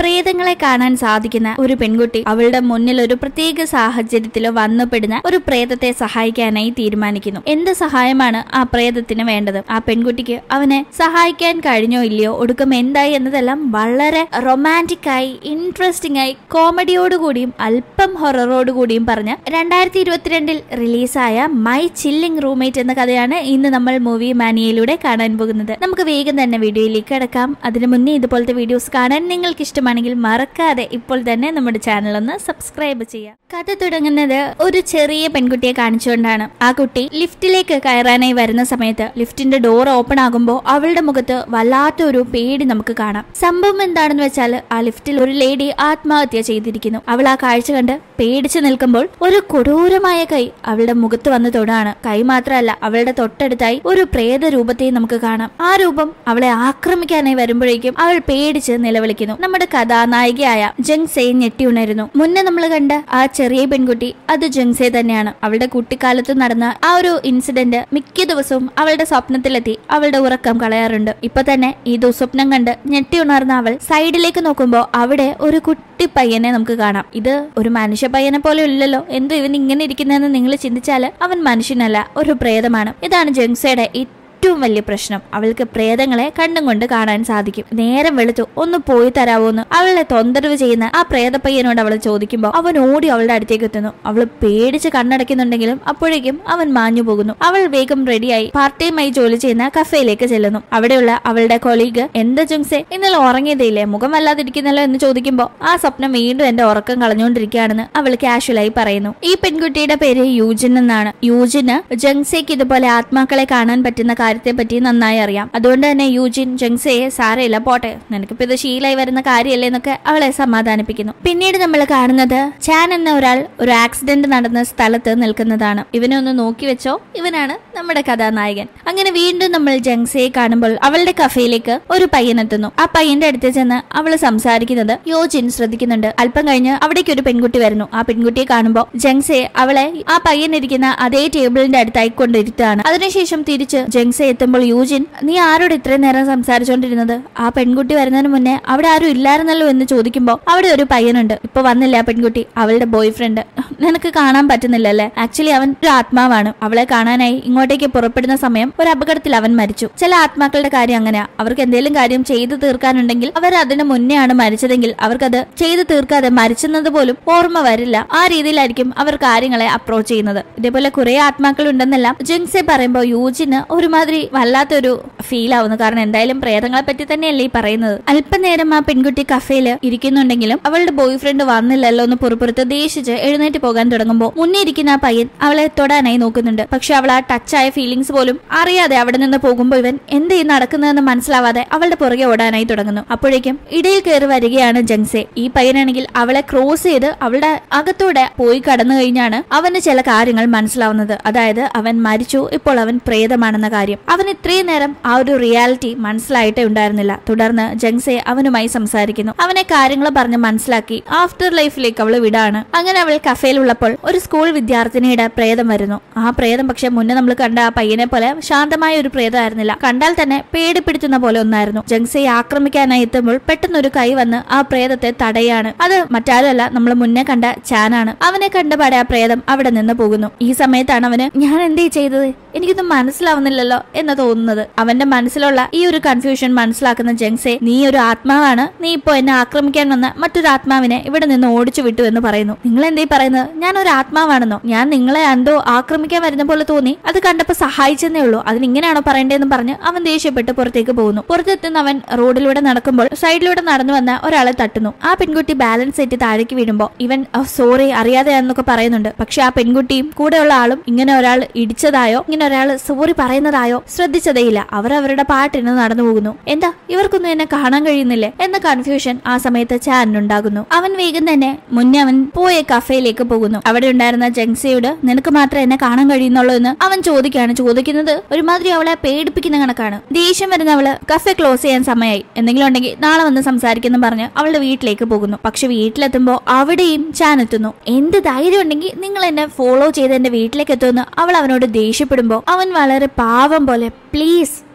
പ്രേതങ്ങളെ കാണാൻ സാധിക്കുന്ന ഒരു പെൺകുട്ടി അവളുടെ മുന്നിൽ ഒരു പ്രത്യേക സാഹചര്യത്തിലോ വന്നുപെടുന്ന ഒരു പ്രേതത്തെ സഹായിക്കാനായി തീരുമാനിക്കുന്നു. എന്ത് സഹായമാണ് ആ പ്രേതത്തിന് വേണ്ടത്? ആ പെൺകുട്ടിക്ക് അവനെ സഹായിക്കാൻ കഴിഞ്ഞോ ഇല്ലയോ, ഒടുക്കം എന്തായി എന്നതെല്ലാം വളരെ റൊമാൻറ്റിക് ആയി, ഇൻട്രസ്റ്റിംഗ് ആയി, കോമഡിയോടുകൂടിയും അല്പം ഹൊററോടുകൂടിയും പറഞ്ഞ് 2022 റിലീസായ മൈ ചില്ലിംഗ് റൂംമേറ്റ് എന്ന കഥയാണ് ഇന്ന് നമ്മൾ മൂവി മാനിയയിലൂടെ കാണാൻ പോകുന്നത്. നമുക്ക് വേഗം തന്നെ വീഡിയോയിലേക്ക് കടക്കാം. അതിനു മുന്നേ ഇതുപോലത്തെ വീഡിയോസ് കാണാൻ നിങ്ങൾക്ക് ഇഷ്ടമാണെങ്കിൽ മറക്കാതെ ഇപ്പോൾ തന്നെ നമ്മുടെ ചാനൽ ഒന്ന് സബ്സ്ക്രൈബ് ചെയ്യാം. കഥ തുടങ്ങുന്നത് ഒരു ചെറിയ പെൺകുട്ടിയെ കാണിച്ചുകൊണ്ടാണ്. ആ കുട്ടി ലിഫ്റ്റിലേക്ക് കയറാനായി വരുന്ന സമയത്ത് ലിഫ്റ്റിന്റെ ഡോർ ഓപ്പൺ ആകുമ്പോൾ അവളുടെ മുഖത്ത് വല്ലാത്തൊരു പേടി നമുക്ക് കാണാം. സംഭവം എന്താണെന്ന് വെച്ചാൽ ആ ലിഫ്റ്റിൽ ഒരു ലേഡി ആത്മഹത്യ ചെയ്തിരിക്കുന്നു. അവൾ ആ കാഴ്ച കണ്ട് പേടിച്ചു നിൽക്കുമ്പോൾ ഒരു കൊടൂരമായ കൈ അവളുടെ മുഖത്ത് വന്ന് തൊടാണ്. കൈ മാത്രമല്ല, അവളുടെ തൊട്ടടുത്തായി ഒരു പ്രേത രൂപത്തെയും നമുക്ക് കാണാം. ആ രൂപം അവളെ ആക്രമിക്കാനായി വരുമ്പോഴേക്കും അവൾ പേടിച്ച് നിലവിളിക്കുന്നു. നമ്മുടെ കഥാനായികയായ ജങ്സെ ഞെട്ടി ഉണരുന്നു. മുന്നേ നമ്മൾ കണ്ട ആ ചെറിയ പെൺകുട്ടി അത് ജങ്സെ തന്നെയാണ്. അവളുടെ കുട്ടിക്കാലത്ത് നടന്ന ആ ഒരു ഇൻസിഡന്റ് മിക്ക ദിവസവും അവളുടെ സ്വപ്നത്തിലെത്തി അവളുടെ ഉറക്കം കളയാറുണ്ട്. ഇപ്പൊ തന്നെ ഈ ദുസ്വപ്നം കണ്ട് ഞെട്ടി ഉണർന്ന അവൾ സൈഡിലേക്ക് നോക്കുമ്പോൾ അവിടെ ഒരു കുട്ടി പയ്യനെ നമുക്ക് കാണാം. ഇത് ഒരു മനുഷ്യ പയ്യനെ പോലെ ഇല്ലല്ലോ, എന്തോ ഇവൻ ഇങ്ങനെ ഇരിക്കുന്നതെന്ന് നിങ്ങൾ ചിന്തിച്ചാല് അവൻ മനുഷ്യനല്ല, ഒരു പ്രേതമാണ്. ഇതാണ് ജങ്സയുടെ ഏറ്റവും വലിയ പ്രശ്നം. അവൾക്ക് പ്രേതങ്ങളെ കണ്ടും കൊണ്ട് കാണാൻ സാധിക്കും. നേരം വെളുത്തു, ഒന്ന് പോയി തരാവോന്ന് അവളെ തൊന്തരവ് ചെയ്യുന്ന ആ പ്രേതപ്പയ്യനോട് അവൾ ചോദിക്കുമ്പോൾ അവൻ ഓടി അവളുടെ അടുത്തേക്ക് എത്തുന്നു. അവൾ പേടിച്ച് കണ്ണടയ്ക്കുന്നുണ്ടെങ്കിലും അപ്പോഴേക്കും അവൻ മാഞ്ഞു പോകുന്നു. അവൾ വേഗം റെഡിയായി പാർട്ട് ടൈമായി ജോലി ചെയ്യുന്ന കഫേയിലേക്ക് ചെല്ലുന്നു. അവിടെയുള്ള അവളുടെ കൊളീഗ് എന്താ ജങ്സെ ഇന്നലെ ഉറങ്ങിയതേയില്ലേ, മുഖം വല്ലാതിരിക്കുന്നല്ലോ എന്ന് ചോദിക്കുമ്പോൾ ആ സ്വപ്നം വീണ്ടും എന്റെ ഉറക്കം കളഞ്ഞുകൊണ്ടിരിക്കുകയാണെന്ന് അവൾ കാഷ്വലായി പറയുന്നു. ഈ പെൺകുട്ടിയുടെ പേര് യൂജിൻ എന്നാണ്. യൂജിന് ജങ്സേക്ക് ഇതുപോലെ ആത്മാക്കളെ കാണാൻ പറ്റുന്ന പറ്റി നന്നായി അറിയാം. അതുകൊണ്ട് തന്നെ യൂജിൻ ജങ്സയെ സാരയില്ല പോട്ടെ, നിനക്കിപ്പോ ഇത് ശീലായി വരുന്ന കാര്യമല്ലേ എന്നൊക്കെ അവളെ സമാധാനിപ്പിക്കുന്നു. പിന്നീട് നമ്മൾ കാണുന്നത് ചാൻ എന്ന ഒരാൾ ഒരു ആക്സിഡന്റ് നടന്ന സ്ഥലത്ത് നിൽക്കുന്നതാണ്. ഇവനെ ഒന്ന് നോക്കി വെച്ചോ, ഇവനാണ് നമ്മുടെ കഥാനായകൻ. അങ്ങനെ വീണ്ടും നമ്മൾ ജങ്സയെ കാണുമ്പോൾ അവളുടെ കഫേയിലേക്ക് ഒരു പയ്യൻ എത്തുന്നു. ആ പയ്യന്റെ അടുത്ത് ചെന്ന് അവള് സംസാരിക്കുന്നത് യൂജിൻ ശ്രദ്ധിക്കുന്നുണ്ട്. അല്പം കഴിഞ്ഞ് അവിടേക്ക് ഒരു പെൺകുട്ടി വരുന്നു. ആ പെൺകുട്ടിയെ കാണുമ്പോൾ ജങ്സെ അവളെ ആ പയ്യൻ ഇരിക്കുന്ന അതേ ടേബിളിന്റെ അടുത്തായി കൊണ്ടിരുത്താണ്. അതിനുശേഷം തിരിച്ച് ജങ്സെ എത്തുമ്പോൾ യൂജിൻ, നീ ആരോട് ഇത്രയും നേരം സംസാരിച്ചോണ്ടിരുന്നത്? ആ പെൺകുട്ടി വരുന്നതിന് മുന്നേ അവിടെ ആരും ഇല്ലായിരുന്നല്ലോ എന്ന് ചോദിക്കുമ്പോൾ അവിടെ ഒരു പയ്യനുണ്ട്. ഇപ്പൊ വന്നില്ല ആ പെൺകുട്ടി, അവളുടെ ബോയ് ഫ്രണ്ട്. നിനക്ക് കാണാൻ പറ്റുന്നില്ലല്ലേ? ആക്ച്വലി അവൻ ഒരു ആത്മാവാണ്. അവളെ കാണാനായി ഇങ്ങോട്ടേക്ക് പുറപ്പെടുന്ന സമയം ഒരു അപകടത്തിൽ അവൻ മരിച്ചു. ചില ആത്മാക്കളുടെ കാര്യം അങ്ങനെയാ. അവർക്ക് എന്തെങ്കിലും കാര്യം ചെയ്തു തീർക്കാനുണ്ടെങ്കിൽ അവർ അതിന് മുന്നേ ആണ് മരിച്ചതെങ്കിൽ അവർക്കത് ചെയ്തു തീർക്കാതെ മരിച്ചെന്നത് പോലും ഓർമ്മ വരില്ല. ആ രീതിയിലായിരിക്കും അവർ കാര്യങ്ങളെ അപ്രോച്ച് ചെയ്യുന്നത്. ഇതേപോലെ കുറെ ആത്മാക്കൾ ഉണ്ടെന്നെല്ലാം ജങ്സെ പറയുമ്പോൾ യൂജിന് ഒരുമാതിരി വല്ലാത്തൊരു ഫീൽ ആവുന്നു. കാരണം എന്തായാലും പ്രേതങ്ങളെ പറ്റി തന്നെയല്ലേ ഈ പറയുന്നത്. അല്പനേരം ആ പെൺകുട്ടി കഫേയിൽ ഇരിക്കുന്നുണ്ടെങ്കിലും അവളുടെ ബോയ് ഫ്രണ്ട് വന്നില്ലല്ലോ എന്ന് പുറപ്പുറത്ത് ദേഷിച്ച് എഴുന്നേറ്റ് പോകാൻ തുടങ്ങുമ്പോൾ മുന്നേ ഇരിക്കുന്ന ആ പയ്യൻ അവളെ തൊടാനായി നോക്കുന്നുണ്ട്. പക്ഷെ അവൾ ആ ടച്ചായ ഫീലിങ്സ് പോലും അറിയാതെ അവിടെ നിന്ന് പോകുമ്പോൾ ഇവൻ എന്ത് നടക്കുന്നതെന്ന് മനസ്സിലാവാതെ അവളുടെ പുറകെ ഓടാനായി തുടങ്ങുന്നു. അപ്പോഴേക്കും ഇടയിൽ കയറി വരികയാണ് ജങ്സെ. ഈ പയ്യനാണെങ്കിൽ അവളെ ക്രോസ് ചെയ്ത് അവളുടെ അകത്തൂടെ പോയി കടന്നു കഴിഞ്ഞാണ് അവന് ചില കാര്യങ്ങൾ മനസ്സിലാവുന്നത്. അതായത് അവൻ മരിച്ചു, ഇപ്പോൾ അവൻ പ്രേതമാണെന്ന കാര്യം. അവൻ ഇത്രയും നേരം ആ ഒരു റിയാലിറ്റി മനസ്സിലായിട്ടേ ഉണ്ടായിരുന്നില്ല. തുടർന്ന് ജങ്സെ അവനുമായി സംസാരിക്കുന്നു. അവനെ കാര്യങ്ങൾ പറഞ്ഞ് മനസ്സിലാക്കി ആഫ്റ്റർ ലൈഫിലേക്ക് അവള് വിടാണ്. അങ്ങനെ അവൾ കഫേയിലുള്ളപ്പോൾ ഒരു സ്കൂൾ വിദ്യാർത്ഥിനിയുടെ പ്രേതം വരുന്നു. ആ പ്രേതം പക്ഷെ മുന്നേ നമ്മൾ കണ്ട ആ പയ്യനെ പോലെ ശാന്തമായ ഒരു പ്രേതമായിരുന്നില്ല. കണ്ടാൽ തന്നെ പേടിപ്പിടുത്തുന്ന പോലെ ഒന്നായിരുന്നു. ജങ്സയെ ആക്രമിക്കാനായി എത്തുമ്പോൾ പെട്ടെന്നൊരു കൈ വന്ന് ആ പ്രേതത്തെ തടയാണ്. അത് മറ്റാരുമല്ല, നമ്മൾ മുന്നേ കണ്ട ചാനാണ്. അവനെ കണ്ടപാടെ ആ പ്രേതം അവിടെ നിന്ന് പോകുന്നു. ഈ സമയത്താണ് അവന് ഞാൻ എന്തേ ചെയ്തത്, എനിക്കൊന്നും മനസ്സിലാവുന്നില്ലല്ലോ എന്ന് തോന്നുന്നത്. അവന്റെ മനസ്സിലുള്ള ഈ ഒരു കൺഫ്യൂഷൻ മനസ്സിലാക്കുന്ന ജങ്സെ, നീ ഒരു ആത്മാവാണ്, നീ ഇപ്പോ എന്നെ ആക്രമിക്കാൻ വന്ന മറ്റൊരു ആത്മാവിനെ ഇവിടെ നിന്ന് ഓടിച്ചു വിട്ടു എന്ന് പറയുന്നു. നിങ്ങൾ എന്തേ പറയുന്നത്? ഞാൻ ഒരു ആത്മാവാണെന്നോ? ഞാൻ നിങ്ങളെ എന്തോ ആക്രമിക്കാൻ വരുന്ന പോലെ തോന്നി, അത് കണ്ടപ്പോ സഹായിച്ചെന്നേ ഉള്ളൂ, അതിനിങ്ങനെയാണോ പറയേണ്ടതെന്ന് പറഞ്ഞ് അവൻ ദേഷ്യപ്പെട്ട് പുറത്തേക്ക് പോകുന്നു. പുറത്തെത്തുന്ന അവൻ റോഡിലൂടെ നടക്കുമ്പോൾ സൈഡിലൂടെ നടന്നു വന്ന ഒരാളെ തട്ടുന്നു. ആ പെൺകുട്ടി ബാലൻസ് തെറ്റി താഴേക്ക് വീഴുമ്പോ ഇവൻ സോറി അറിയാതെയാണെന്നൊക്കെ പറയുന്നുണ്ട്. പക്ഷെ ആ പെൺകുട്ടിയും കൂടെയുള്ള ആളും ഇങ്ങനെ ഒരാൾ ഇടിച്ചതായോ ഇങ്ങനെ ഒരാൾ സോറി പറയുന്നതായോ ശ്രദ്ധിച്ചതേയില്ല. അവർ അവരുടെ പാട്ടിന് നടന്നു പോകുന്നു. എന്താ ഇവർക്കൊന്നും എന്നെ കാണാൻ കഴിയുന്നില്ലേ എന്ന കൺഫ്യൂഷൻ ആ സമയത്ത് ചാനുണ്ടാകുന്നു. അവൻ വേഗം തന്നെ മുന്നേ അവൻ പോയ കഫേയിലേക്ക് പോകുന്നു. അവിടെ ഉണ്ടായിരുന്ന ജങ്സയോട് നിനക്ക് മാത്രമേ എന്നെ കാണാൻ കഴിയുന്നുള്ളൂ എന്ന് അവൻ ചോദിക്കുന്നത് ഒരുമാതിരി അവളെ പേടിപ്പിക്കുന്ന കണക്കാണ്. ദേഷ്യം വരുന്ന അവള് കഫേ ക്ലോസ് ചെയ്യാൻ സമയമായി, എന്തെങ്കിലും ഉണ്ടെങ്കിൽ നാളെ വന്ന് സംസാരിക്കുന്നു പറഞ്ഞ് അവളുടെ വീട്ടിലേക്ക് പോകുന്നു. പക്ഷെ വീട്ടിലെത്തുമ്പോ അവിടെയും ചാൻ എത്തുന്നു. എന്ത് ധൈര്യം ഉണ്ടെങ്കിൽ നിങ്ങൾ എന്നെ ഫോളോ ചെയ്ത് എന്റെ വീട്ടിലേക്ക് എത്തുമെന്ന് അവൾ അവനോട് ദേഷ്യപ്പെടുമ്പോ അവൻ വളരെ പാവം പോലെ പ്ലീസ്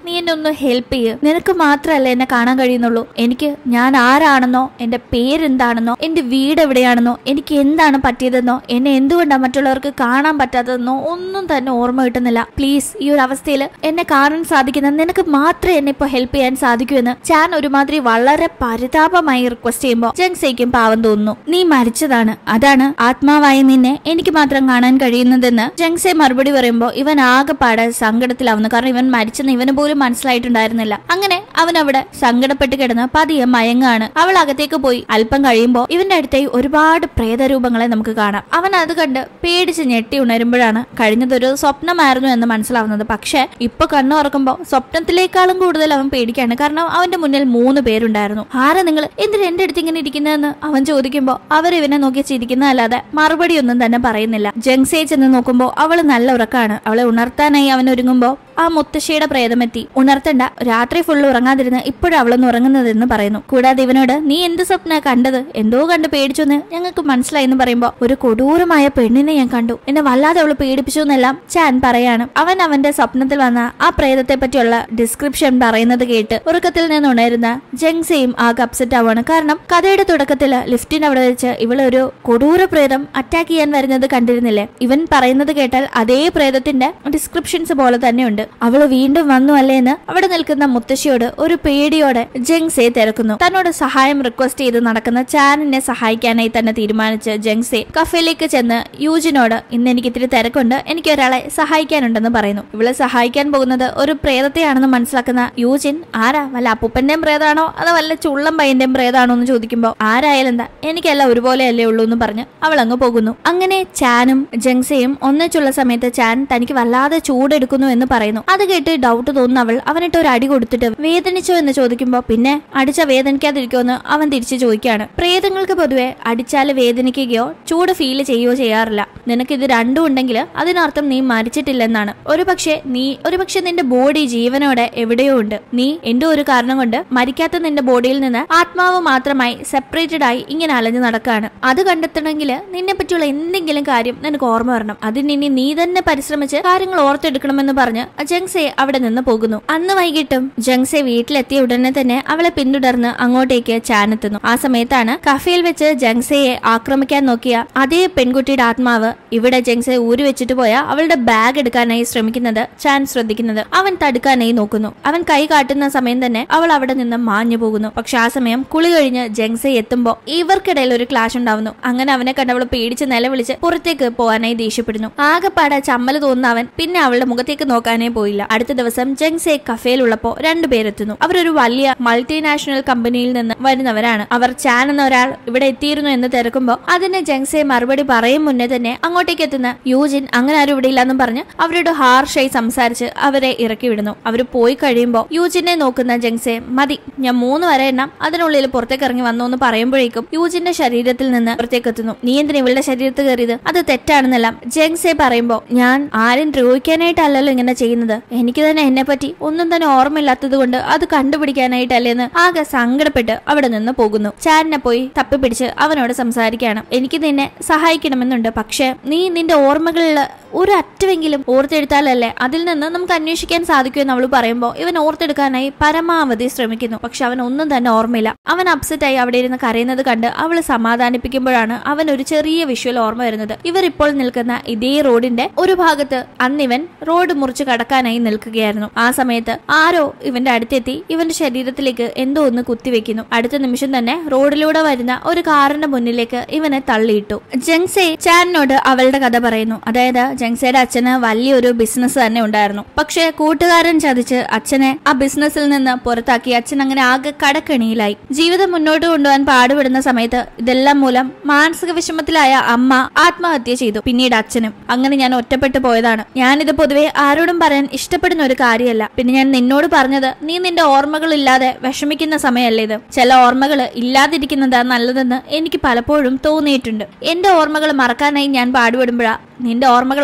നീ എന്നെ ഒന്ന് ഹെൽപ്പ് ചെയ്യ്. നിനക്ക് മാത്രമല്ല എന്നെ കാണാൻ കഴിയുന്നുള്ളൂ. എനിക്ക് ഞാൻ ആരാണെന്നോ, എന്റെ പേരെന്താണെന്നോ, എന്റെ വീട് എവിടെയാണെന്നോ, എനിക്ക് എന്താണ് പറ്റിയതെന്നോ, എന്നെ എന്തുകൊണ്ടാണ് മറ്റുള്ളവർക്ക് കാണാൻ പറ്റാത്തതെന്നോ ഒന്നും തന്നെ ഓർമ്മ കിട്ടുന്നില്ല. പ്ലീസ്, ഈ ഒരു അവസ്ഥയിൽ എന്നെ കാണാൻ സാധിക്കുന്ന നിനക്ക് മാത്രമേ എന്നെ ഇപ്പൊ ഹെൽപ്പ് ചെയ്യാൻ സാധിക്കൂ എന്ന് ചാൻ ഒരുമാതിരി വളരെ പരിതാപമായി റിക്വസ്റ്റ് ചെയ്യുമ്പോൾ ജങ്സേക്കും പാവം തോന്നുന്നു. നീ മരിച്ചതാണ്, അതാണ് ആത്മാവായി നിന്നെ എനിക്ക് മാത്രം കാണാൻ കഴിയുന്നതെന്ന് ജങ്സെ മറുപടി പറയുമ്പോൾ ഇവൻ ആകെപ്പാടെ സങ്കടത്തിലാവുന്നു. കാരണം ഇവൻ മരിച്ചെന്ന് ഇവന് പോലും മനസ്സിലായിട്ടുണ്ടായിരുന്നില്ല. അങ്ങനെ അവൻ അവിടെ സങ്കടപ്പെട്ട് കിടന്ന് പതിയെ മയങ്ങാണ്. അവൾ അകത്തേക്ക് പോയി അല്പം കഴിയുമ്പോൾ ഇവന്റെ അടുത്തായി ഒരുപാട് പ്രേതരൂപങ്ങളെ നമുക്ക് കാണാം. അവൻ അത് കണ്ട് പേടിച്ച് ഞെട്ടി ഉണരുമ്പോഴാണ് കഴിഞ്ഞതൊരു സ്വപ്നമായിരുന്നു എന്ന് മനസ്സിലാവുന്നത്. പക്ഷെ ഇപ്പൊ കണ്ണു തുറക്കുമ്പോൾ സ്വപ്നത്തിലേക്കാളും കൂടുതൽ അവൻ പേടിക്കാണ്. കാരണം അവന്റെ മുന്നിൽ 3 പേരുണ്ടായിരുന്നു. ആരാ നിങ്ങൾ, എന്തിനാ എന്റെ അടുത്ത് ഇങ്ങനെ ഇരിക്കുന്നതെന്ന് അവൻ ചോദിക്കുമ്പോൾ അവർ ഇവനെ നോക്കി ചിരിക്കുന്നതല്ലാതെ മറുപടി ഒന്നും തന്നെ പറയുന്നില്ല. ജങ്സയെ ചെന്ന് നോക്കുമ്പോൾ അവള് നല്ല ഉറക്കാണ്. അവളെ ഉണർത്താനായി അവൻ ഒരുങ്ങുമ്പോൾ ആ മുത്തശ്ശിയുടെ പ്രേതമെത്തി. ഉണർത്തണ്ട, രാത്രി ഫുള്ള് ഉറങ്ങാതിരുന്ന് ഇപ്പോഴും അവളൊന്ന് ഉറങ്ങുന്നതെന്ന് പറയുന്നു. കൂടാതെ ഇവനോട് നീ എന്ത് സ്വപ്ന കണ്ടത്, എന്തോ കണ്ട് പേടിച്ചെന്ന് ഞങ്ങൾക്ക് മനസ്സിലായി എന്ന് പറയുമ്പോൾ ഒരു കൊടൂരമായ പെണ്ണിനെ ഞാൻ കണ്ടു, എന്നെ വല്ലാതെ അവള് പേടിപ്പിച്ചു എന്നെല്ലാം ചാൻ പറയാണ്. അവൻ അവന്റെ സ്വപ്നത്തിൽ വന്ന ആ പ്രേതത്തെ പറ്റിയുള്ള ഡിസ്ക്രിപ്ഷൻ പറയുന്നത് കേട്ട് ഉറക്കത്തിൽ നിന്ന് ഉണരുന്ന ജങ്സയും ആകെ അപ്സെറ്റ് ആവാണ്. കാരണം കഥയുടെ തുടക്കത്തിൽ ലിഫ്റ്റിന് അവിടെ വെച്ച് ഇവളെ ഒരു കൊടൂര പ്രേതം അറ്റാക്ക് ചെയ്യാൻ വരുന്നത് കണ്ടിരുന്നില്ലേ? ഇവൻ പറയുന്നത് കേട്ടാൽ അതേ പ്രേതത്തിന്റെ ഡിസ്ക്രിപ്ഷൻസ് പോലെ തന്നെയുണ്ട്. അവള് വീണ്ടും വന്നു അല്ലേ എന്ന് അവിടെ നിൽക്കുന്ന മുത്തശ്ശിയോട് ഒരു പേടിയോടെ ജങ്സെ തിരക്കുന്നു. തന്നോട് സഹായം റിക്വസ്റ്റ് ചെയ്ത് നടക്കുന്ന ചാനിനെ സഹായിക്കാനായി തന്നെ തീരുമാനിച്ച് ജങ്സെ കഫേയിലേക്ക് ചെന്ന് യൂജിനോട് ഇന്ന് എനിക്ക് ഇത്തിരി തിരക്കുണ്ട്, എനിക്ക് ഒരാളെ സഹായിക്കാനുണ്ടെന്ന് പറയുന്നു. ഇവളെ സഹായിക്കാൻ പോകുന്നത് ഒരു പ്രേതത്തെയാണെന്ന് മനസ്സിലാക്കുന്ന യൂജിൻ ആരാ, വല്ല അപ്പൂപ്പന്റെയും പ്രേതാണോ അതോ വല്ല ചുള്ളം പയ്യന്റെയും പ്രേതാണോ എന്ന് ചോദിക്കുമ്പോൾ ആരായാലും എന്താ, എനിക്കെല്ലാം ഒരുപോലെ അല്ലേ ഉള്ളൂ എന്ന് പറഞ്ഞ് അവൾ അങ്ങ് പോകുന്നു. അങ്ങനെ ചാനും ജങ്സയും ഒന്നിച്ചുള്ള സമയത്ത് ചാൻ തനിക്ക് വല്ലാതെ ചൂടെടുക്കുന്നു എന്ന് പറയുന്നു. അത് കേട്ട് ഡൗട്ട് തോന്നുന്ന അവൾ അവനിട്ട് ഒരു അടി കൊടുത്തിട്ട് വേദനിച്ചോ എന്ന് ചോദിക്കുമ്പോൾ പിന്നെ അടിച്ച വേദനിക്കാതിരിക്കുമെന്ന് അവൻ തിരിച്ചു ചോദിക്കുകയാണ്. പ്രേതങ്ങൾക്ക് പൊതുവെ അടിച്ചാല് വേദനിക്കുകയോ ചൂട് ഫീൽ ചെയ്യുകയോ ചെയ്യാറില്ല. നിനക്ക് ഇത് രണ്ടും ഉണ്ടെങ്കിൽ അതിനർത്ഥം നീ മരിച്ചിട്ടില്ലെന്നാണ്. ഒരുപക്ഷെ നിന്റെ ബോഡി ജീവനോടെ എവിടെയോ ഉണ്ട്. നീ എന്തോ ഒരു കാരണം കൊണ്ട് മരിക്കാത്ത നിന്റെ ബോഡിയിൽ നിന്ന് ആത്മാവ് മാത്രമായി സെപ്പറേറ്റഡ് ആയി ഇങ്ങനെ അലഞ്ഞു നടക്കാണ്. അത് കണ്ടെത്തണമെങ്കിൽ നിന്നെ പറ്റിയുള്ള എന്തെങ്കിലും കാര്യം നിനക്ക് ഓർമ്മ വരണം. അതിനി നീ തന്നെ പരിശ്രമിച്ച് കാര്യങ്ങൾ ഓർത്തെടുക്കണമെന്ന് പറഞ്ഞ് ജങ്സെ അവിടെ നിന്ന് പോകുന്നു. അന്ന് വൈകിട്ടും ജങ്സെ വീട്ടിലെത്തിയ ഉടനെ തന്നെ അവളെ പിന്തുടർന്ന് അങ്ങോട്ടേക്ക് ചാൻ എത്തുന്നു. ആ സമയത്താണ് കഫേയിൽ വെച്ച് ജങ്സയെ ആക്രമിക്കാൻ നോക്കിയ അതേ പെൺകുട്ടിയുടെ ആത്മാവ് ഇവിടെ ജങ്സെ ഊരി വെച്ചിട്ട് പോയ അവളുടെ ബാഗ് എടുക്കാനായി ശ്രമിക്കുന്നത് ചാൻ ശ്രദ്ധിക്കുന്നത്. അവൻ തടുക്കാനായി നോക്കുന്നു. അവൻ കൈ കാട്ടുന്ന സമയം തന്നെ അവൾ അവിടെ നിന്ന് മാഞ്ഞു പോകുന്നു. പക്ഷെ ആ സമയം കുളി കഴിഞ്ഞ് ജങ്സെ എത്തുമ്പോൾ ഇവർക്കിടയിൽ ഒരു ക്ലാഷ് ഉണ്ടാവുന്നു. അങ്ങനെ അവനെ കണ്ട് അവൾ പേടിച്ച് നിലവിളിച്ച് പുറത്തേക്ക് പോകാനായി ദേഷ്യപ്പെടുന്നു. ആകെപ്പാടെ ചമ്മല് തോന്നുന്ന അവൻ പിന്നെ അവളുടെ മുഖത്തേക്ക് നോക്കാനേ പോയില്ല. അടുത്ത ദിവസം ജങ്സെ കഫേയിലുള്ളപ്പോ 2 പേരെത്തുന്നു. അവരൊരു വലിയ മൾട്ടിനാഷണൽ കമ്പനിയിൽ നിന്ന് വരുന്നവരാണ്. അവർ ചാൻ എന്ന ഒരാൾ ഇവിടെ എത്തിയിരുന്നു എന്ന് തിരക്കുമ്പോൾ അതിന് ജങ്സെ മറുപടി പറയും മുന്നേ തന്നെ അങ്ങോട്ടേക്ക് എത്തുന്ന യൂജിൻ അങ്ങനെ ആരും ഇവിടെ ഇല്ലാന്നും പറഞ്ഞ് അവരോട് ഹാർഷായി സംസാരിച്ച് അവരെ ഇറക്കി വിടുന്നു. അവർ പോയി കഴിയുമ്പോൾ യൂജിനെ നോക്കുന്ന ജങ്സെ മതി, ഞാൻ 3 വരെ എണ്ണം, അതിനുള്ളിൽ പുറത്തേക്ക് ഇറങ്ങി വന്നു എന്ന് പറയുമ്പോഴേക്കും യൂജിന്റെ ശരീരത്തിൽ നിന്ന് പുറത്തേക്ക് എത്തുന്നു. നീ എന്തിനാ ഇവളുടെ ശരീരത്തിൽ കയറിയത്, അത് തെറ്റാണെന്നെല്ലാം ജങ്സെ പറയുമ്പോൾ ഞാൻ ആരും ദ്രോഹിക്കാനായിട്ടല്ലല്ലോ ഇങ്ങനെ ചെയ്യുന്നത്, എനിക്ക് തന്നെ എന്നെ പറ്റി ഒന്നും തന്നെ ഓർമ്മയില്ലാത്തത് കൊണ്ട് അത് കണ്ടുപിടിക്കാനായിട്ടല്ലേന്ന് ആകെ സങ്കടപ്പെട്ട് അവിടെ നിന്ന് പോകുന്നു. ചാനിനെ പോയി തപ്പിപ്പിടിച്ച് അവനോട് സംസാരിക്കുകയാണ്. എനിക്ക് നിന്നെ സഹായിക്കണമെന്നുണ്ട്, പക്ഷെ നീ നിന്റെ ഓർമ്മകളിൽ ഒരു അറ്റമെങ്കിലും ഓർത്തെടുത്താലല്ലേ അതിൽ നിന്ന് നമുക്ക് അന്വേഷിക്കാൻ സാധിക്കുമെന്ന് അവൾ പറയുമ്പോൾ ഇവൻ ഓർത്തെടുക്കാനായി പരമാവധി ശ്രമിക്കുന്നു. പക്ഷെ അവൻ ഒന്നും തന്നെ ഓർമ്മയില്ല. അവൻ അപ്സെറ്റായി അവിടെ ഇരുന്ന് കരയുന്നത് കണ്ട് അവള് സമാധാനിപ്പിക്കുമ്പോഴാണ് അവൻ ഒരു ചെറിയ വിഷ്വൽ ഓർമ്മ വരുന്നത്. ഇവർ ഇപ്പോൾ നിൽക്കുന്ന ഇതേ റോഡിന്റെ ഒരു ഭാഗത്ത് അന്നിവൻ റോഡ് മുറിച്ച് കടക്കാനായി നിൽക്കുകയായിരുന്നു. ആ സമയത്ത് ആരോ ഇവന്റെ അടുത്തെത്തി ഇവന്റെ ശരീരത്തിലേക്ക് എന്തോ ഒന്ന് കുത്തിവെക്കുന്നു. അടുത്ത നിമിഷം തന്നെ റോഡിലൂടെ വരുന്ന ഒരു കാറിന്റെ മുന്നിലേക്ക് ഇവനെ തള്ളിയിട്ടു. ജങ്സെ ചാനിനോട് അവളുടെ കഥ പറയുന്നു. അതായത് ജങ്സയുടെ അച്ഛന് വലിയൊരു ബിസിനസ് തന്നെ ഉണ്ടായിരുന്നു. പക്ഷെ കൂട്ടുകാരൻ ചതിച്ച് അച്ഛനെ ആ ബിസിനസ്സിൽ നിന്ന് പുറത്താക്കി അച്ഛൻ അങ്ങനെ ആകെ കടക്കെണിയിലായി. ജീവിതം മുന്നോട്ട് കൊണ്ടുപോകാൻ പാടുപെടുന്ന സമയത്ത് ഇതെല്ലാം മൂലം മാനസിക വിഷമത്തിലായ അമ്മ ആത്മഹത്യ ചെയ്തു. പിന്നീട് അച്ഛനും. അങ്ങനെ ഞാൻ ഒറ്റപ്പെട്ടു പോയതാണ്. ഞാനിത് പൊതുവെ ആരോടും പറയാൻ ഇഷ്ടപ്പെടുന്ന ഒരു കാര്യമല്ല. പിന്നെ ഞാൻ നിന്നോട് പറഞ്ഞത് നീ നിന്റെ ഓർമ്മകൾ ഇല്ലാതെ വിഷമിക്കുന്ന സമയമല്ലേ ഇത്. ചില ഓർമ്മകൾ ഇല്ലാതിരിക്കുന്നതാ നല്ലതെന്ന് എനിക്ക് പലപ്പോഴും തോന്നിയിട്ടുണ്ട്. എന്റെ ഓർമ്മകൾ മറക്കാനായി ഞാൻ പാടുപെടുമ്പോഴാ നിന്റെ ഓർമ്മകൾ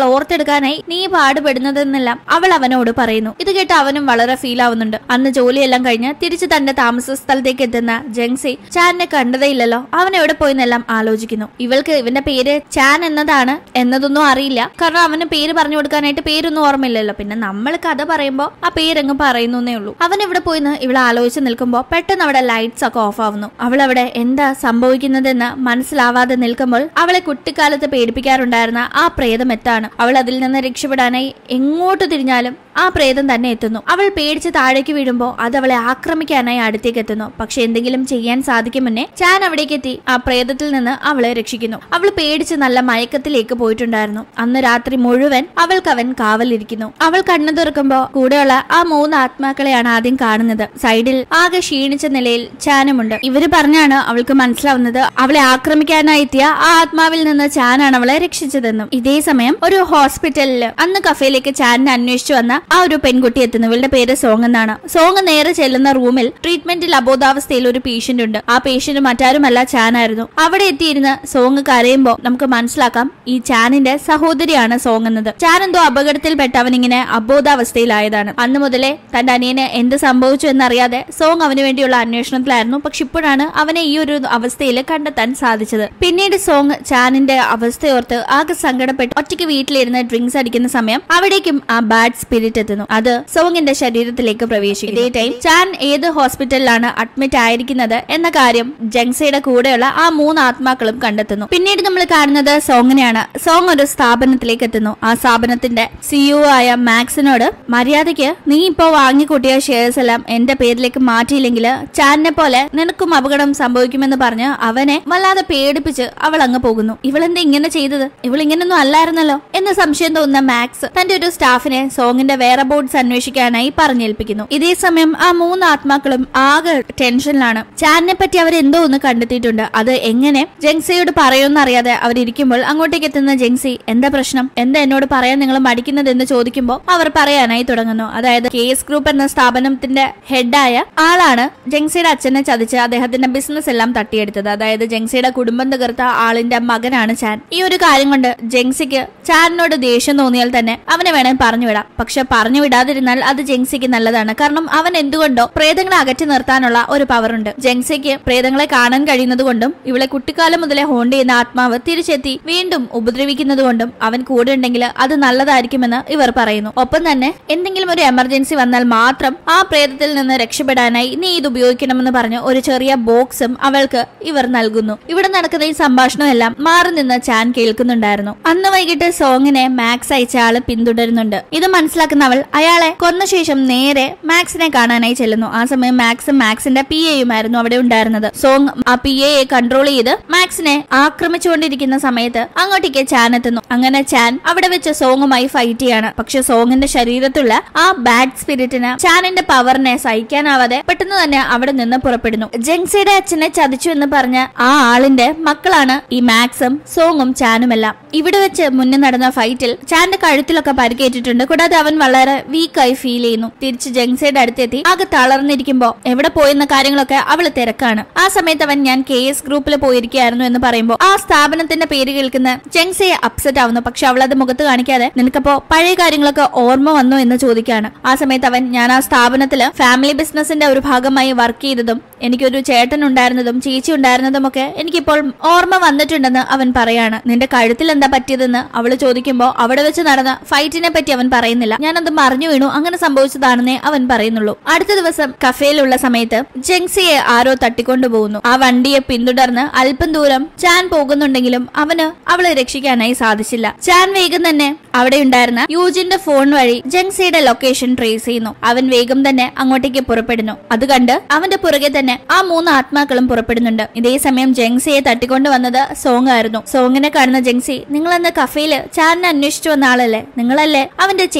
ഓർത്തെടുക്കാനായി നീ പാടുപെടുന്നതെന്നെല്ലാം അവൾ അവനോട് പറയുന്നു. ഇത് കേട്ട് അവനും വളരെ ഫീൽ ആവുന്നുണ്ട്. അന്ന് ജോലിയെല്ലാം കഴിഞ്ഞ് തിരിച്ച് തന്റെ താമസ സ്ഥലത്തേക്ക് എത്തുന്ന ജെങ്സി ചാനിനെ കണ്ടതേയില്ലല്ലോ, അവൻ എവിടെ പോയെന്നെല്ലാം ആലോചിക്കുന്നു. ഇവൾക്ക് ഇവന്റെ പേര് ചാൻ എന്നതൊന്നും അറിയില്ല. കാരണം അവന് പേര് പറഞ്ഞു കൊടുക്കാനായിട്ട് പേരൊന്നും ഓർമ്മയില്ലല്ലോ. പിന്നെ നമ്മൾ കഥ പറയുമ്പോ ആ പേരങ്ങ് പറയുന്നേ ഉള്ളൂ. അവൻ ഇവിടെ പോയിന്ന് ഇവളെ ആലോചിച്ച് നിൽക്കുമ്പോ പെട്ടെന്ന് അവിടെ ലൈറ്റ്സ് ഒക്കെ ഓഫ് ആവുന്നു. അവൾ അവിടെ എന്താ സംഭവിക്കുന്നതെന്ന് മനസ്സിലാവാതെ നിൽക്കുമ്പോൾ അവളെ കുട്ടിക്കാലത്ത് പേടിപ്പിക്കാറുണ്ടായിരുന്ന ആ പ്രേതം എത്താണ്. അവൾ അതിൽ നിന്ന് രക്ഷപ്പെടാനായി എങ്ങോട്ട് തിരിഞ്ഞാലും ആ പ്രേതം തന്നെ എത്തുന്നു. അവൾ പേടിച്ച് താഴേക്ക് വീഴുമ്പോ അത് അവളെ ആക്രമിക്കാനായി അടുത്തേക്ക് എത്തുന്നു. പക്ഷെ എന്തെങ്കിലും ചെയ്യാൻ സാധിക്കും മുന്നേ ചാൻ അവിടേക്ക് എത്തി ആ പ്രേതത്തിൽ നിന്ന് അവളെ രക്ഷിക്കുന്നു. അവൾ പേടിച്ച് നല്ല മയക്കത്തിലേക്ക് പോയിട്ടുണ്ടായിരുന്നു. അന്ന് രാത്രി മുഴുവൻ അവൾക്കവൻ കാവലിരിക്കുന്നു. അവൾ കണ്ണു തുറക്കുമ്പോ കൂടെയുള്ള ആ 3 ആത്മാക്കളെയാണ് ആദ്യം കാണുന്നത്. സൈഡിൽ ആകെ ക്ഷീണിച്ച നിലയിൽ ചാനുമുണ്ട്. ഇവര് പറഞ്ഞാണ് അവൾക്ക് മനസ്സിലാവുന്നത് അവളെ ആക്രമിക്കാനായി എത്തിയ ആ ആത്മാവിൽ നിന്ന് ചാനാണ് അവളെ രക്ഷിച്ചതെന്നും. ഇതേ സമയം ഒരു ഹോസ്പിറ്റലില് അന്ന് കഫേയിലേക്ക് ചാനിനെ അന്വേഷിച്ചു വന്ന ആ ഒരു പെൺകുട്ടി എത്തുന്നു. ഇവളുടെ പേര് സോങ് എന്നാണ്. സോങ് നേരെ ചെല്ലുന്ന റൂമിൽ ട്രീറ്റ്മെന്റിൽ അബോധാവസ്ഥയിൽ ഒരു പേഷ്യന്റ് ഉണ്ട്. ആ പേഷ്യന്റ് മറ്റാരുമല്ല ചാനായിരുന്നു. അവിടെ എത്തിയിരുന്ന് സോങ് കരയുമ്പോ നമുക്ക് മനസ്സിലാക്കാം ഈ ചാനിന്റെ സഹോദരിയാണ് സോങ് എന്നത്. ചാൻ എന്തോ അപകടത്തിൽപ്പെട്ട് അവനിങ്ങനെ അബോധാവസ്ഥയിലായതാണ്. അന്ന് മുതലേ തന്റെ അനിയന് എന്ത് സംഭവിച്ചു എന്നറിയാതെ സോങ് അവന് വേണ്ടിയുള്ള അന്വേഷണത്തിലായിരുന്നു. പക്ഷെ ഇപ്പോഴാണ് അവനെ ഈ ഒരു അവസ്ഥയിൽ കണ്ടെത്താൻ സാധിച്ചത്. പിന്നീട് സോങ് ചാനിന്റെ അവസ്ഥയോർത്ത് ആകെ സങ്കടപ്പെട്ട് ഒറ്റയ്ക്ക് വീട്ടിലിരുന്ന് ഡ്രിങ്ക്സ് അടിക്കുന്ന സമയം അവിടേക്കും ആ ബാഡ് സ്പിരിറ്റ് എത്തുന്നു. അത് സോങ്ങിന്റെ ശരീരത്തിലേക്ക് പ്രവേശിക്കും. ഇതേ ടൈം ചാൻ ഏത് ഹോസ്പിറ്റലിലാണ് അഡ്മിറ്റ് ആയിരിക്കുന്നത് എന്ന കാര്യം ജെങ്സയുടെ കൂടെയുള്ള ആ 3 ആത്മാക്കളും കണ്ടെത്തുന്നു. പിന്നീട് നമ്മൾ കാണുന്നത് സോങ്ങിനെയാണ്. സോങ് ഒരു സ്ഥാപനത്തിലേക്ക് എത്തുന്നു. ആ സ്ഥാപനത്തിന്റെ CEO ആയ മാക്സിനോട് മര്യാദയ്ക്ക് നീ ഇപ്പോ വാങ്ങിക്കൂട്ടിയ ഷെയർസ് എല്ലാം എന്റെ പേരിലേക്ക് മാറ്റിയില്ലെങ്കിൽ ചാനിനെ പോലെ നിനക്കും അപകടം സംഭവിക്കുമെന്ന് പറഞ്ഞ് അവനെ വല്ലാതെ പേടിപ്പിച്ച് അവൾ അങ്ങ് പോകുന്നു. ഇവളെന്താ ഇങ്ങനെ ചെയ്തത്? ഇവൾ ഇങ്ങനൊന്നും അല്ലായിരുന്നല്ലോ എന്ന് സംശയം തോന്നുന്ന മാക്സ് തന്റെ ഒരു സ്റ്റാഫിനെ സോങ്ങിന്റെ വേറെ ബോർഡ്സ് അന്വേഷിക്കാനായി പറഞ്ഞേൽപ്പിക്കുന്നു. ഇതേ സമയം ആ 3 ആത്മാക്കളും ആകെ ടെൻഷനിലാണ്. ചാനിനെ പറ്റി അവർ എന്തോ ഒന്ന് കണ്ടെത്തിയിട്ടുണ്ട്. അത് എങ്ങനെ ജെങ്സിയോട് പറയുമെന്നറിയാതെ അവരിയ്ക്കുമ്പോൾ അങ്ങോട്ടേക്ക് എത്തുന്ന ജെങ്സി എന്താ പ്രശ്നം, എന്താ എന്നോട് പറയാൻ നിങ്ങൾ മടിക്കുന്നത് എന്ന് ചോദിക്കുമ്പോൾ അവർ പറയാനായി തുടങ്ങുന്നു. അതായത് KS ഗ്രൂപ്പ് എന്ന സ്ഥാപനത്തിന്റെ ഹെഡായ ആളാണ് ജെങ്സിയുടെ അച്ഛനെ ചതിച്ച് അദ്ദേഹത്തിന്റെ ബിസിനസ് എല്ലാം തട്ടിയെടുത്തത്. അതായത് ജെങ്സിയുടെ കുടുംബം തകർത്ത ആളിന്റെ മകനാണ് ചാൻ. ഈ ഒരു കാര്യം കൊണ്ട് ജെങ്സിക്ക് ചാനിനോട് ദേഷ്യം തോന്നിയാൽ തന്നെ അവനെ വേണമെങ്കിൽ പറഞ്ഞുവിടാം. പക്ഷെ പറഞ്ഞു വിടാതിരുന്നാൽ അത് ജെങ്സിക്ക് നല്ലതാണ്. കാരണം അവൻ എന്തുകൊണ്ടോ പ്രേതങ്ങളെ അകറ്റി നിർത്താനുള്ള ഒരു പവർ ഉണ്ട്. ജെങ്സിക്ക് പ്രേതങ്ങളെ കാണാൻ കഴിയുന്നത് കൊണ്ടും ഇവളെ കുട്ടിക്കാലം മുതലേ ഹോണ്ട് ചെയ്യുന്ന ആത്മാവ് തിരിച്ചെത്തി വീണ്ടും ഉപദ്രവിക്കുന്നത് കൊണ്ടും അവൻ കൂടെ ഉണ്ടെങ്കിൽ അത് നല്ലതായിരിക്കുമെന്ന് ഇവർ പറയുന്നു. ഒപ്പം തന്നെ എന്തെങ്കിലും ഒരു എമർജൻസി വന്നാൽ മാത്രം ആ പ്രേതത്തിൽ നിന്ന് രക്ഷപ്പെടാനായി നീ ഇത് ഉപയോഗിക്കണമെന്ന് പറഞ്ഞ് ഒരു ചെറിയ ബോക്സും അവൾക്ക് ഇവർ നൽകുന്നു. ഇവിടെ നടക്കുന്ന ഈ സംഭാഷണം എല്ലാം മാറി നിന്ന് ചാൻ കേൾക്കുന്നുണ്ടായിരുന്നു. അന്ന് വൈകിട്ട് സോങ്ങിനെ മാക്സ് അയച്ച ആള് പിന്തുടരുന്നുണ്ട്. ഇത് മനസ്സിലാക്കുന്ന അവൾ അയാളെ കൊന്ന ശേഷം നേരെ മാക്സിനെ കാണാനായി ചെല്ലുന്നു. ആ സമയം മാക്സിന്റെ PAയുമായിരുന്നു അവിടെ ഉണ്ടായിരുന്നത്. സോങ് ആ PAയെ കൺട്രോൾ ചെയ്ത് മാക്സിനെ ആക്രമിച്ചുകൊണ്ടിരിക്കുന്ന സമയത്ത് അങ്ങോട്ടേക്ക് ചാൻ എത്തുന്നു. അങ്ങനെ ചാൻ അവിടെ വെച്ച് സോങ്ങുമായി ഫൈറ്റ് ചെയ്യാണ്. പക്ഷെ സോങ്ങിന്റെ ശരീരത്തുള്ള ആ ബാഡ് സ്പിരിറ്റിന് ചാനിന്റെ പവറിനെ സഹിക്കാനാവാതെ പെട്ടെന്ന് തന്നെ അവിടെ നിന്ന് പുറപ്പെടുന്നു. ജെങ്സിയുടെ അച്ഛനെ ചതിച്ചു എന്ന് പറഞ്ഞ ആ ആളിന്റെ മക്കളാണ് ഈ മാക്സും സോങ്ങും ചാനുമെല്ലാം. ഇവിടെ വെച്ച് മുന്നേ നടന്ന ഫൈറ്റിൽ ചാന്റെ കഴുത്തിലൊക്കെ പരിക്കേറ്റിട്ടുണ്ട്. കൂടാതെ അവൻ വളരെ വീക്കായി ഫീൽ ചെയ്യുന്നു. തിരിച്ച് ജെങ്സിയുടെ അടുത്തെത്തി ആകെ തളർന്നിരിക്കുമ്പോ എവിടെ പോയെന്ന കാര്യങ്ങളൊക്കെ അവള് തിരക്കാണ്. ആ സമയത്ത് അവൻ ഞാൻ KS ഗ്രൂപ്പിൽ പോയിരിക്കുകയായിരുന്നു എന്ന് പറയുമ്പോൾ ആ സ്ഥാപനത്തിന്റെ പേര് കേൾക്കുന്ന ജെങ്സിയെ അപ്സെറ്റ് ആവുന്നു. പക്ഷെ അവളത് മുഖത്ത് കാണിക്കാതെ നിനക്കപ്പോ പഴയ കാര്യങ്ങളൊക്കെ ഓർമ്മ വന്നു എന്ന് ചോദിക്കാണ്. ആ സമയത്ത് അവൻ ഞാൻ ആ സ്ഥാപനത്തില് ഫാമിലി ബിസിനസിന്റെ ഒരു ഭാഗമായി വർക്ക് ചെയ്തതും എനിക്കൊരു ചേട്ടൻ ഉണ്ടായിരുന്നതും ചേച്ചി ഉണ്ടായിരുന്നതും ഒക്കെ എനിക്കിപ്പോൾ ഓർമ്മ വന്നിട്ടുണ്ടെന്ന് അവൻ പറയാണ്. നിന്റെ കഴുത്തിൽ എന്താ പറ്റിയതെന്ന് അവള് ചോദിക്കുമ്പോ അവിടെ വെച്ച് നടന്ന ഫൈറ്റിനെ പറ്റി അവൻ പറയുന്നില്ല. ഞാനത് മറിഞ്ഞു വീണു, അങ്ങനെ സംഭവിച്ചതാണെന്നേ അവൻ പറയുന്നുള്ളൂ. അടുത്ത ദിവസം കഫേയിലുള്ള സമയത്ത് ജെങ്സിയെ ആരോ തട്ടിക്കൊണ്ടുപോകുന്നു. ആ വണ്ടിയെ പിന്തുടർന്ന് അല്പം ദൂരം ചാൻ പോകുന്നുണ്ടെങ്കിലും അവന് അവളെ രക്ഷിക്കാനായി സാധിച്ചില്ല. ചാൻ വേഗം തന്നെ അവിടെ ഉണ്ടായിരുന്ന യൂജിന്റെ ഫോൺ വഴി ജെങ്സിയുടെ ലൊക്കേഷൻ ട്രേസ് ചെയ്യുന്നു. അവൻ വേഗം തന്നെ അങ്ങോട്ടേക്ക് പുറപ്പെടുന്നു. അത് കണ്ട് അവന്റെ പുറകെ തന്നെ ആ 3 ആത്മാക്കളും പുറപ്പെടുന്നുണ്ട്. ഇതേ സമയം ജെങ്സിയെ തട്ടിക്കൊണ്ടു വന്നത് സോങ് ആയിരുന്നു. സോങ്ങിനെ കാണുന്ന ജെങ്സി നിങ്ങളെന്ന കഫേയില് ചാനിനെ അന്വേഷിച്ചു വന്ന ആളല്ലേ, നിങ്ങളല്ലേ അവന്റെ ചേച്ചി എന്ന്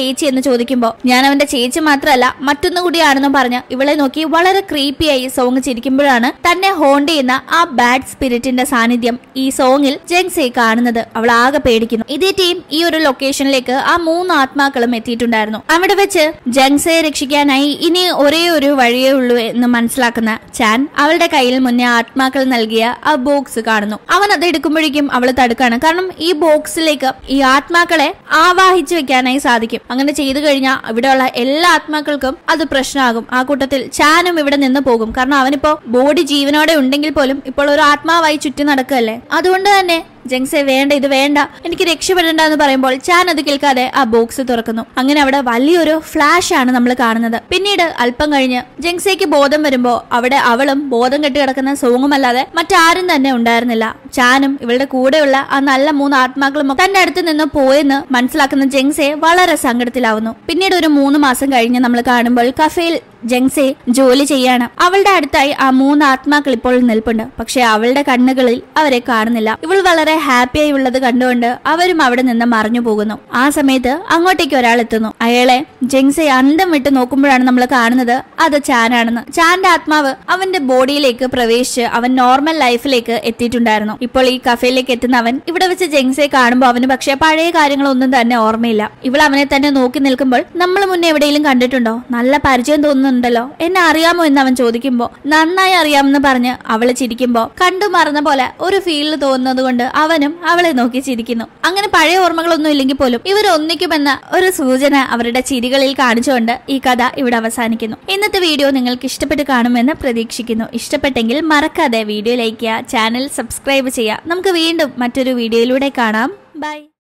ചോദിക്കുമ്പോൾ ഞാൻ അവന്റെ ചേച്ചി മാത്രമല്ല മറ്റൊന്നു കൂടിയാണെന്നും പറഞ്ഞ് ഇവളെ നോക്കി വളരെ ക്രീപ്പിയായി സോങ് ചിരിക്കുമ്പോഴാണ് തന്നെ ഹോണ്ട് ചെയ്യുന്ന ആ ബാഡ് സ്പിരിറ്റിന്റെ സാന്നിധ്യം ഈ സോങ്ങിൽ ജെങ്സെ കാണുന്നത്. അവൾ ആകെ പേടിക്കുന്നു. ഇതേ ടീം ഈ ഒരു ലൊക്കേഷനിലേക്ക് ആ 3 ആത്മാക്കളും എത്തിയിട്ടുണ്ടായിരുന്നു. അവിടെ വെച്ച് ജെങ്സയെ രക്ഷിക്കാനായി ഇനി ഒരേ ഒരു വഴിയേ ഉള്ളൂ എന്ന് മനസ്സിലാക്കുന്ന ചാൻ അവളുടെ കയ്യിൽ മുന്നേ ആത്മാക്കൾ നൽകിയ ആ ബോക്സ് കാണുന്നു. അവൻ അത് എടുക്കുമ്പോഴേക്കും അവൾ തടുക്കാണ്. കാരണം ഈ ബോക്സിലേക്ക് ഈ ആത്മാക്കളെ ആവാഹിച്ചു വെക്കാനായി സാധിക്കും. അങ്ങനെ ചെയ്തു കഴിഞ്ഞാൽ ഇവിടെയുള്ള എല്ലാ ആത്മാക്കൾക്കും അത് പ്രശ്നമാകും. ആ കൂട്ടത്തിൽ ചാനും ഇവിടെ നിന്ന് പോകും. കാരണം അവനിപ്പോ ബോഡി ജീവനോടെ ഉണ്ടെങ്കിൽ പോലും ഇപ്പോൾ ഒരു ആത്മാവായി ചുറ്റി നടക്കുകയല്ലേ. അതുകൊണ്ട് തന്നെ ജെങ്സെ വേണ്ട, ഇത് വേണ്ട, എനിക്ക് രക്ഷപ്പെടേണ്ട എന്ന് പറയുമ്പോൾ ചാൻ അത് കേൾക്കാതെ ആ ബോക്സ് തുറക്കുന്നു. അങ്ങനെ അവിടെ വലിയൊരു ഫ്ലാഷ് ആണ് നമ്മൾ കാണുന്നത്. പിന്നീട് അല്പം കഴിഞ്ഞ് ജെങ്സയ്ക്ക് ബോധം വരുമ്പോ അവിടെ അവളും ബോധം കെട്ടി കിടക്കുന്ന സോങ്ങുമല്ലാതെ മറ്റാരും തന്നെ ഉണ്ടായിരുന്നില്ല. ചാനും ഇവളുടെ കൂടെയുള്ള ആ നല്ല 3 ആത്മാക്കളും തന്റെ അടുത്ത് നിന്ന് പോയെന്ന് മനസ്സിലാക്കുന്ന ജെങ്സെ വളരെ സങ്കടത്തിലാവുന്നു. പിന്നീട് ഒരു 3 മാസം കഴിഞ്ഞ് നമ്മൾ കാണുമ്പോൾ കഫേയിൽ ജെങ്സെ ജോലി ചെയ്യാണ്. അവളുടെ അടുത്തായി ആ 3 ആത്മാക്കൾ ഇപ്പോൾ നിൽപ്പുണ്ട്. പക്ഷെ അവളുടെ കണ്ണുകളിൽ അവരെ കാണുന്നില്ല. ഇവൾ വളരെ ഹാപ്പിയായി ഉള്ളത് കണ്ടുകൊണ്ട് അവരും അവിടെ നിന്ന് മറഞ്ഞു പോകുന്നു. ആ സമയത്ത് അങ്ങോട്ടേക്ക് ഒരാൾ എത്തുന്നു. അയാളെ ജെങ്സെ അന്തം വിട്ട് നോക്കുമ്പോഴാണ് നമ്മൾ കാണുന്നത് അത് ചാനാണെന്ന്. ചാന്റെ ആത്മാവ് അവന്റെ ബോഡിയിലേക്ക് പ്രവേശിച്ച് അവൻ നോർമൽ ലൈഫിലേക്ക് എത്തിയിട്ടുണ്ടായിരുന്നു. ഇപ്പോൾ ഈ കഫേയിലേക്ക് എത്തുന്ന അവൻ ഇവിടെ വെച്ച് ജെങ്സെ കാണുമ്പോൾ അവന് പക്ഷെ പഴയ കാര്യങ്ങളൊന്നും തന്നെ ഓർമ്മയില്ല. ഇവൾ അവനെ തന്നെ നോക്കി നിൽക്കുമ്പോൾ നമ്മൾ മുന്നേ എവിടെയെങ്കിലും കണ്ടിട്ടുണ്ടോ, നല്ല പരിചയം തോന്നുന്നുണ്ടല്ലോ, എന്നെ അറിയാമോ എന്ന് അവൻ ചോദിക്കുമ്പോ നന്നായി അറിയാമെന്ന് പറഞ്ഞ് അവള് ചിരിക്കുമ്പോ കണ്ടു മറന്ന പോലെ ഒരു ഫീൽ തോന്നുന്നത് കൊണ്ട് അവനും അവളെ നോക്കി ചിരിക്കുന്നു. അങ്ങനെ പഴയ ഓർമ്മകളൊന്നും ഇല്ലെങ്കിൽ പോലും ഇവർ ഒന്നിക്കുമെന്ന ഒരു സൂചന അവരുടെ ചിരികളിൽ കാണിച്ചുകൊണ്ട് ഈ കഥ ഇവിടെ അവസാനിക്കുന്നു. ഇന്നത്തെ വീഡിയോ നിങ്ങൾക്ക് ഇഷ്ടപ്പെട്ട് കാണുമെന്ന് പ്രതീക്ഷിക്കുന്നു. ഇഷ്ടപ്പെട്ടെങ്കിൽ മറക്കാതെ വീഡിയോ ലൈക്ക് ചെയ്യുക, ചാനൽ സബ്സ്ക്രൈബ് ചെയ്യുക. നമുക്ക് വീണ്ടും മറ്റൊരു വീഡിയോയിലൂടെ കാണാം. ബൈ.